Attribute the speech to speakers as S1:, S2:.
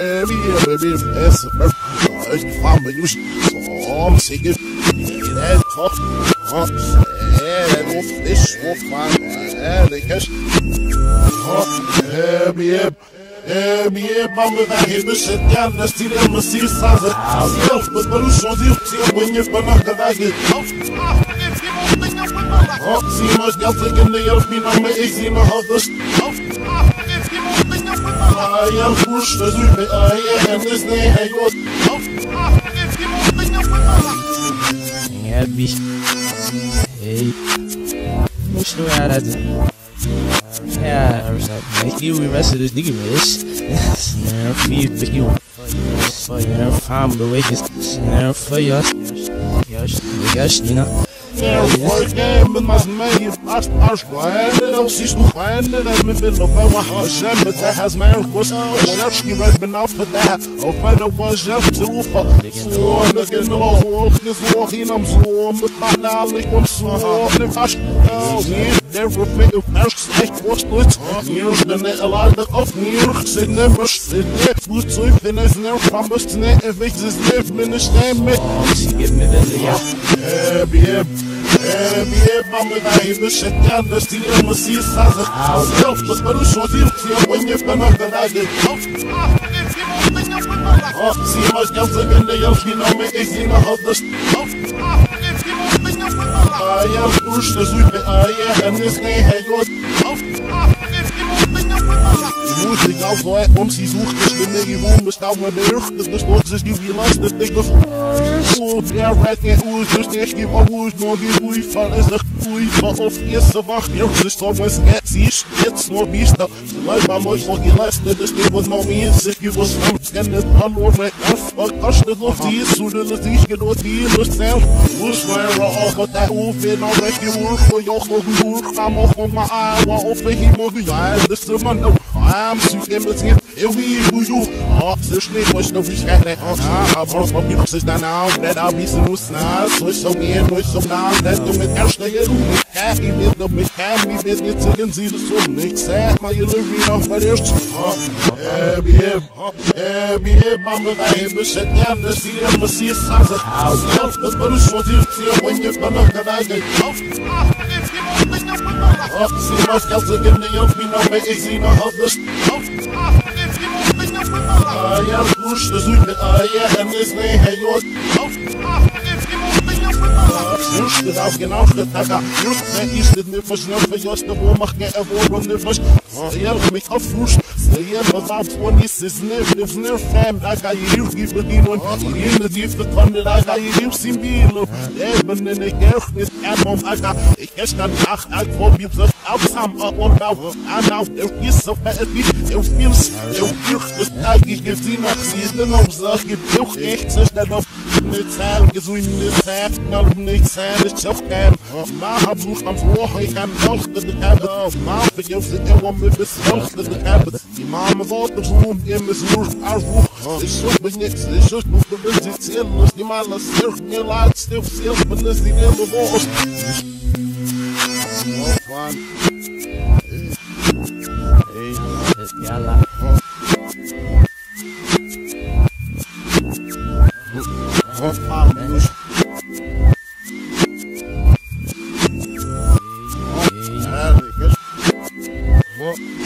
S1: Mama, that hit the shit down, let's see them, let's see the size of self, but what is your deal? See, when you're gonna get that get see much else again, they help me, I'm easy, my husband. I am pushed as we be, I am this name, I go.
S2: Yeah, bitch. Hey, what's the matter? Yeah, like you arrested this nigga, man. Snare for you, pick you. For your farm, the way it's snare for your. Yes, you know.
S1: Game in my man, I swear, don't see no plan that me feel no power. But that has man was she right been out for that. Oh, find a was just too far. So I'm looking all this walking, I'm so but now like I'm so if I never fit of ask like what's it. Years been a lot of years, sit never sit there. Food so finish never promised net if it's live minister me.
S2: Give me the
S1: yeah. Mama, that hit shit down, let's see them, let's see the size of self, but what is your deal? See, when you're gonna get that get see much else again, they help me, know me, it's in a husband. I am pushed as we be, I am this name, hey, God. Music aufweit, sie sucht die Stimme, die Wohn bestaut mir beruchtet, das Wort sich die Last, das Ding auf so, der Rat, der Uhr, das nicht die Uhr, nur die Uhr, fall ist doch Uhr, auf erste Wacht, ja, das ist doch was, sie ist jetzt nur Biest, weil man euch noch geleistet, das Ding was noch mir ist, ich was am Scannet, hallo, weg auf, kostet noch die ist, so, das ich gedot, die Lust selbst, muss man auch, mit der Uhr, noch weg, die Uhr, und auch noch ein Uhr, kam auch noch mal, aber auf welche Uhr, ja, das ist immer noch, I'm super music, eu vi o Ju. Seus negros não fiz carne. A voz para mim vocês dá não. That I'll be so snarl. So so menos so now. That du mit erster Jeru. Happy mit dem mit Happy mit nicht zu gehen sie so nichts. Sag mal ihr Lüge noch mal erst. Mama, I have a shit down. The see them, the see signs of house. Das war so die when you're gonna get I get off. See my scouts again, they help me know me easy no husband. I am pushed as we be, I am this name, hey, yours. Just das aufgenau, das da. Just ist nicht mehr verschnell für just the wo macht er wo und nicht was. Ja, mich auf Fuß. Ja, was ab von ist nicht fam, da kann ich give the one. In the gift the fund da kann ich sim bilo. Eben in der Kirche ist am Alter. Ich gestern Nacht alt vor mir so aufsam und auf der ist so fett ich feels das eigentlich gesehen nach sie ist noch so gibt doch echt so schnell auf mit Zahlen gesund ist noch nicht sein ist auch kein mal Buch am Vor ich kann auch das mal für ihr sind ja mit das auch das die Mama wollte so im ist nur auf ich so bin nichts ich so muss besitzen muss die mal das mir leid still wenn es die immer was fun hey
S2: yalla
S1: What?